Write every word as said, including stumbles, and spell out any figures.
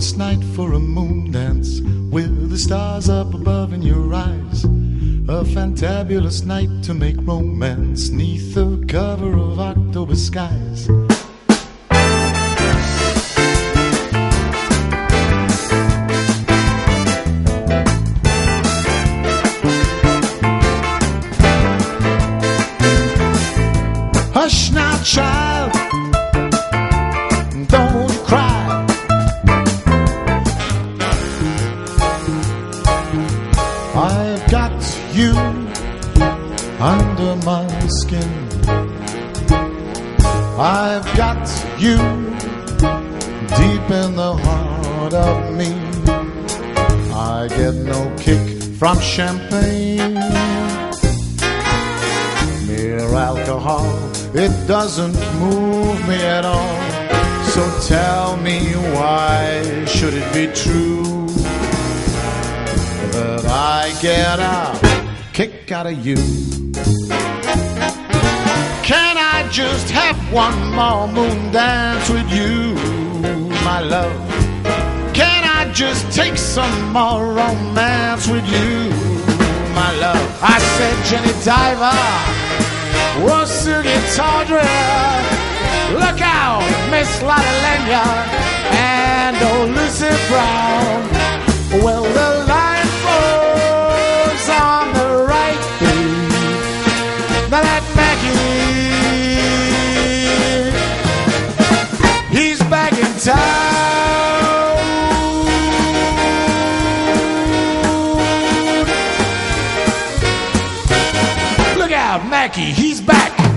marvelous night for a moon dance with the stars up above in your eyes. A fantabulous night to make romance 'neath the cover of October skies. Hush now, child, don't cry. I've got you under my skin. I've got you deep in the heart of me. I get no kick from champagne, mere alcohol. It doesn't move me at all. So tell me, why should it be true that I get a kick out of you? Can I just have one more moon dance with you, my love? Can I just take some more romance with you, my love? I said, Jenny Diver, what's the guitar drill? Look out, Miss Lotta Lenya and old Lucy Brown. Well, the line falls on the right beat. Now that Mackie, he's back in town. Look out, Mackie, he's back.